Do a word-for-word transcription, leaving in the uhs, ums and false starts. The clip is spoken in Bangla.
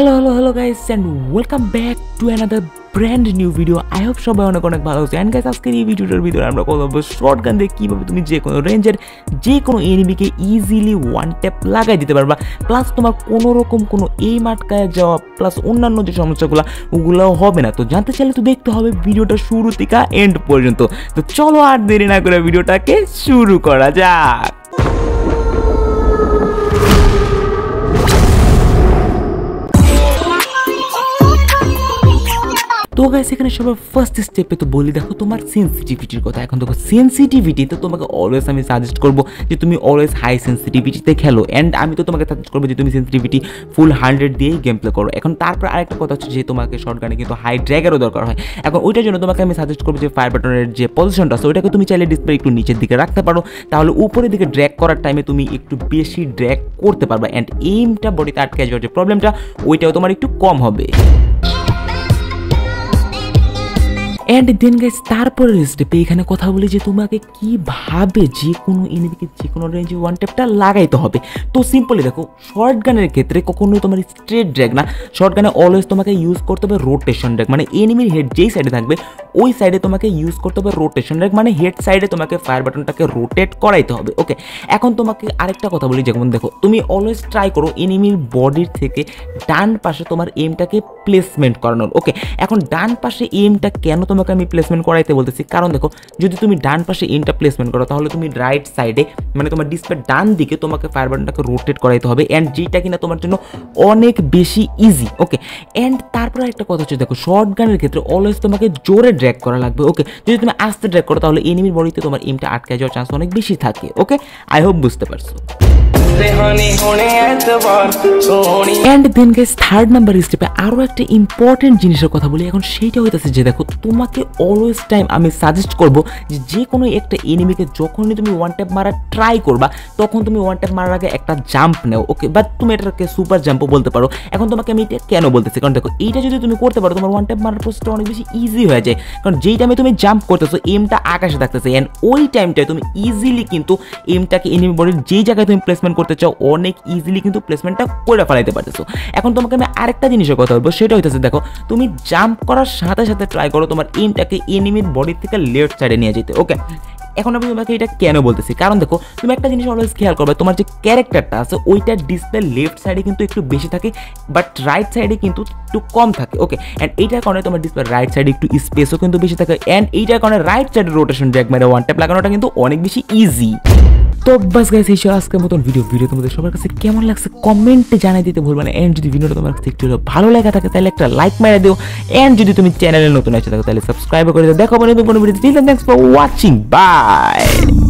Hello hello hello guys and welcome back to another brand new video. I hope সবাই অনেক অনেক ভালো আছে। And guys আজকের এই ভিডিওটার ভিতরে আমরা কথা বলবো শটগান দিয়ে কিভাবে তুমি যে কোনো রেঞ্জের যে কোনো এনিমিকে ইজিলি ওয়ান ট্যাপ লাগাই দিতে পারবা, প্লাস তোমার কোনো রকম কোনো এইম আটকায় যাওয়া প্লাস অন্যান্য যে সমস্যাগুলো ওগুলোও হবে না। তো জানতে চাইলে তো দেখতে হবে ভিডিওটা শুরু থেকে এন্ড পর্যন্ত। তো চলো আর দেরি না করে ভিডিওটাকে শুরু করা যাক। তো গাইস এখানে সবার ফার্স্ট স্টেপে তো বলি দেখো তোমার সেন্সিটিভিটির কথা। এখন দেখো সেন্সিটিভিটি তো তোমাকে অলওয়েজ আমি সাজেস্ট করবো যে তুমি অলওয়েজ হাই সেন্সিটিভিটিতে খেলো, অ্যান্ড আমি তো তোমাকে সাজেস্ট করবো যে তুমি সেন্সিটিভিটি ফুল হান্ড্রেড দিয়েই গেম প্লে করো। এখন তারপর আরেকটা কথা হচ্ছে যে তোমাকে শর্টগানে কিন্তু হাই ড্র্যাগেরও দরকার হয়। এখন ওইটার জন্য তোমাকে আমি সাজেস্ট করবো যে ফায়ার বাটনের যে পজিশনটা আছে ওইটাকে তুমি চাইলে ডিসপ্লে একটু নিচের দিকে রাখতে পারো, তাহলে উপরের দিকে ড্র্যাগ করার টাইমে তুমি একটু বেশি ড্র্যাগ করতে পারবা, অ্যান্ড এইমটা বডিতে আটকে যাওয়ার যে প্রবলেমটা ওইটাও তোমার একটু কম হবে। অ্যান্ড দেন গাইস তারপরে স্টেপে এখানে কথা বলি যে তোমাকে কীভাবে যে কোনো এনিমিকে যে কোনো রেঞ্জে ওয়ান ট্যাপটা লাগাইতে হবে। তো সিম্পলি দেখো শর্টগানের ক্ষেত্রে কখনোই তোমার স্ট্রেট ড্র্যাগ না, শর্টগানে অলওয়েজ তোমাকে ইউজ করতে হবে রোটেশন ড্র্যাগ, মানে এনিমির হেড যেই সাইডে থাকবে ওই সাইডে তোমাকে ইউজ করতে হবে রোটেশন ড্র্যাগ, মানে হেড সাইডে তোমাকে ফায়ার বাটনটাকে রোটেট করাইতে হবে। ওকে, এখন তোমাকে আরেকটা কথা বলি, যেমন দেখো তুমি অলওয়েজ ট্রাই করো এনিমির বডির থেকে ডান পাশে তোমার এমটাকে প্লেসমেন্ট করানোর। ওকে, এখন ডান পাশে এমটা কেন তোমাকে আমি প্লেসমেন্ট করাইতে বলতেছি, কারণ দেখো যদি তুমি ডান পাশে এমটা প্লেসমেন্ট করো তাহলে তুমি রাইট সাইডে মানে তোমার ডিসপ্লে ডান দিকে তোমাকে ফায়ার বাটনটাকে রোটেট করাইতে হবে, অ্যান্ড যেটা কিনা তোমার জন্য অনেক বেশি ইজি। ওকে, অ্যান্ড তারপরে একটা কথা হচ্ছে দেখো শর্টগানের ক্ষেত্রে অলওয়েজ তোমাকে জোরে ড্র্যাগ করা লাগবে। ওকে, যদি তুমি আস্তে ড্র্যাগ করো তাহলে এনিমির বডিতে তোমার এমটা আটকে যাওয়ার চান্স অনেক বেশি থাকে। ওকে, আই হোপ বুঝতে পারছো। And then guys third number স্টেপে আরও একটা ইম্পর্টেন্ট জিনিসের কথা বলি। এখন সেইটা হইতেছে যে দেখো তোমাকে অলওয়েজ টাইম আমি সাজেস্ট করবো যে যে কোনো একটা এনিমিকে যখনই তুমি ওয়ান ট্যাপ মারা ট্রাই করবা তখন তুমি ওয়ান ট্যাপ মারার আগে একটা জাম্প নেও। ওকে, বাট তুমি এটাকে সুপার জাম্পও বলতে পারো। এখন তোমাকে আমি এটা কেন বলতেছি, কারণ দেখো এইটা যদি তুমি করতে পারো তোমার ওয়ান ট্যাপ মারার প্রসেসটা অনেক বেশি ইজি হয়ে যায়, কারণ যেই টাইমে তুমি জাম্প করতেছো এমটা আকাশে থাকতেছে, অ্যান্ড ওই টাইমটায় তুমি ইজিলি কিন্তু এমটাকে এনিমি বডির যেই জায়গায় তুমি প্লেসমেন্ট করতে চাও অনেক ইজিলি কিন্তু প্লেসমেন্টটা করে ফেলাইতে পারতেছো। এখন তোমাকে আমি আরেকটা জিনিসের কথা বলবো, সেটা হইতেছে দেখো তুমি জাম্প করার সাথে সাথে ট্রাই করো তোমার এমটাকে এনিমির বডির থেকে লেফট সাইডে নিয়ে যেতে। ওকে, এখন আমি তোমাকে এটা কেন বলতেছি, কারণ দেখো তুমি একটা জিনিস অলওয়েজ খেয়াল করবে, তোমার যে ক্যারেক্টারটা আছে ওইটার ডিসপ্লে লেফট সাইডে কিন্তু একটু বেশি থাকে বাট রাইট সাইডে কিন্তু একটু কম থাকে। ওকে, অ্যান্ড এইটার কারণে তোমার ডিসপ্লে রাইট সাইডে একটু স্পেসও কিন্তু বেশি থাকে, অ্যান্ড এইটার কারণে রাইট সাইডে রোটেশন ড্র্যাগ মেরে ওয়ান ট্যাপ লাগানোটা কিন্তু অনেক বেশি ইজি। তো বাস গাইস এই ছিল আজকের মতন ভিডিও। ভিডিও তোমাদের সবার কাছে কেমন লাগছে কমেন্টে জানাই দিতে ভুলবে না, এন্ড যদি ভিডিওটা তোমার কাছে একটু ভালো লাগা থাকে তাহলে একটা লাইক মেরে দিও, এন্ড যদি তুমি চ্যানেলে নতুন আছে থাকো তাহলে সাবস্ক্রাইব করে দিও। দেখো নতুন কোনো video. Thanks for watching, by.